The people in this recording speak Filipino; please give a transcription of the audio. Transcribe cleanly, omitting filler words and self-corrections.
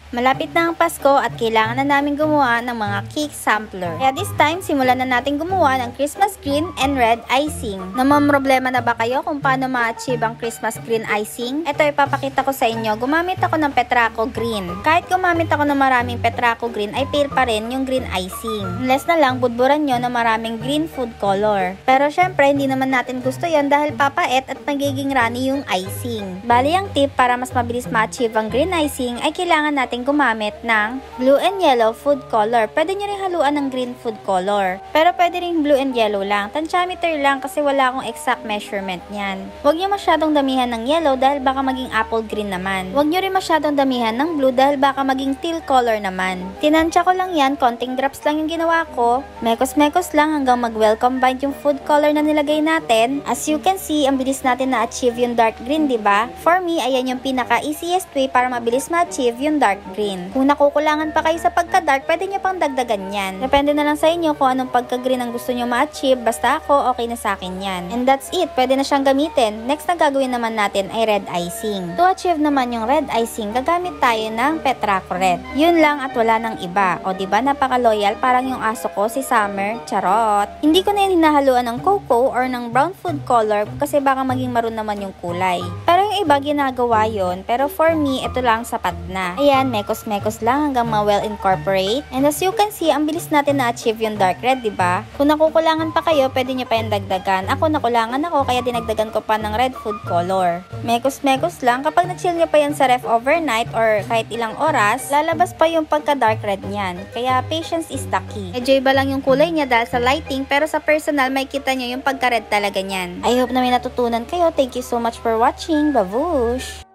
Malapit na ang Pasko at kailangan na namin gumawa ng mga cake sampler. Kaya this time, simulan na natin gumawa ng Christmas green and red icing. Namamroblema na ba kayo kung paano ma-achieve ang Christmas green icing? Ito ipapakita ko sa inyo. Gumamit ako ng Petraco green. Kahit gumamit ako ng maraming Petraco green, ay fair pa rin yung green icing. Unless na lang, budburan nyo na maraming green food color. Pero syempre, hindi naman natin gusto yan dahil papait at magiging runny yung icing. Bali, ang tip para mas mabilis ma-achieve ang green icing ay kailangan natin gumamit ng blue and yellow food color. Pwede nyo rin haluan ng green food color. Pero pwede rin blue and yellow lang. Tantyameter lang kasi wala akong exact measurement niyan. Huwag nyo masyadong damihan ng yellow dahil baka maging apple green naman. Huwag nyo rin masyadong damihan ng blue dahil baka maging teal color naman. Tinansya ko lang yan. Konting drops lang yung ginawa ko. Mekos-mekos lang hanggang mag-well combined yung food color na nilagay natin. As you can see, ang bilis natin na-achieve yung dark green, diba? For me, ayan yung pinaka-easiest way para mabilis ma-achieve yung dark green. Kung nakukulangan pa kayo sa pagka-dark, pwede nyo pang dagdagan yan. Depende na lang sa inyo kung anong pagka-green ang gusto nyo ma-achieve. Basta ako, okay na sa akin yan. And that's it. Pwede na siyang gamitin. Next na gagawin naman natin ay red icing. To achieve naman yung red icing, gagamit tayo ng Petraco red. Yun lang at wala nang iba. O diba, napaka-loyal. Parang yung aso ko, si Summer. Charot! Hindi ko na yun hinahaluan ng cocoa or ng brown food color kasi baka maging maroon naman yung kulay. Pero yung iba ginagawa yun. Pero for me, ito lang sapat na. Ayan, mekos-mekos lang hanggang ma-well incorporate. And as you can see, ang bilis natin na-achieve yung dark red, diba? Kung nakukulangan pa kayo, pwede nyo pa yung dagdagan. Ako, nakulangan ako, kaya dinagdagan ko pa ng red food color. Mekos-mekos lang. Kapag na-chill nyo pa yan sa ref overnight or kahit ilang oras, lalabas pa yung pagka-dark red niyan. Kaya patience is the key. Medyo iba lang yung kulay niya dahil sa lighting, pero sa personal, may kita nyo yung pagka-red talaga niyan. I hope na may natutunan kayo. Thank you so much for watching. Babush!